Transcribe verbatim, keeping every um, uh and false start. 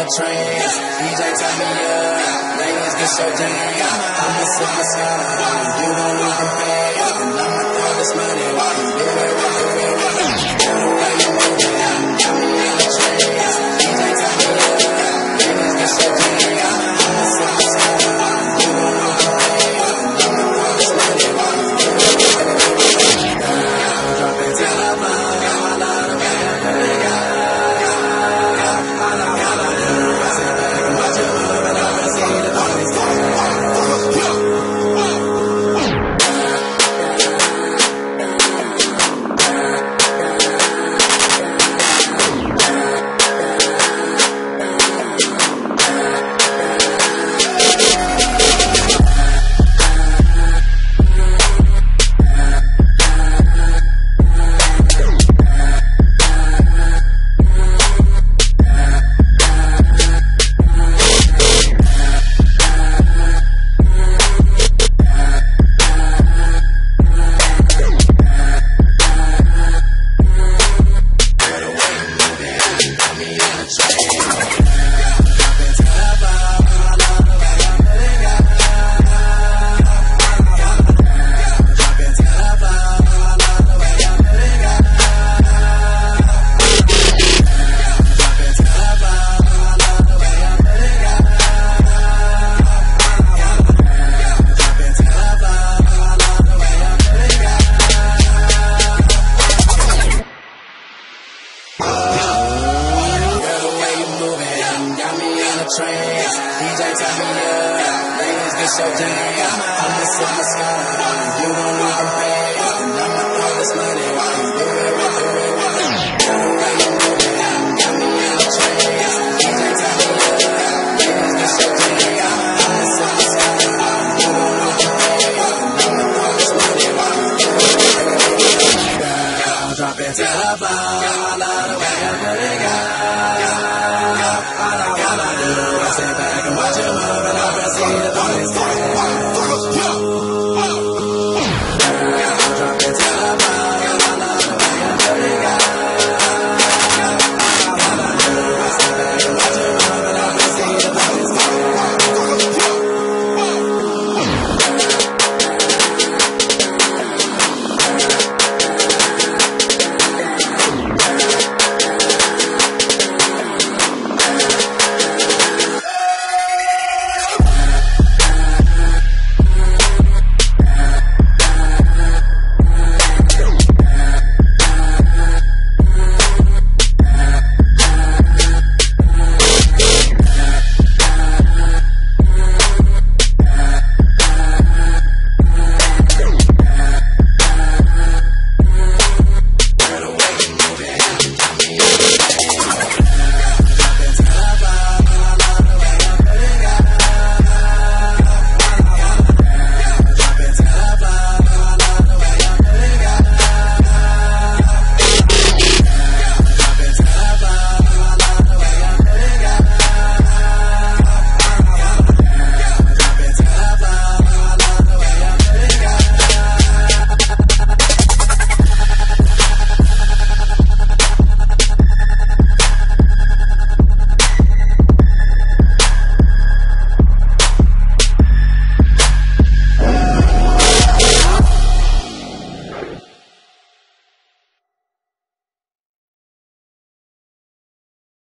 a trance. D J turn me up, ladies get so jam. I'm a superstar, you don't need to pay. And I'ma throw this money while you do it with the ring. Tell me how you move it, got me in a trance. D J turn me up, ladies get so jam. I'm a superstar, you don't need to pay. And I'ma throw this money while you do it with the ring. Drop it till I fall, I love the way I put it out. Trance. D J turn me up, ladies get so jam. I'm a superstar, you don't need to pay. And I'ma throw this money while you do it with the ring.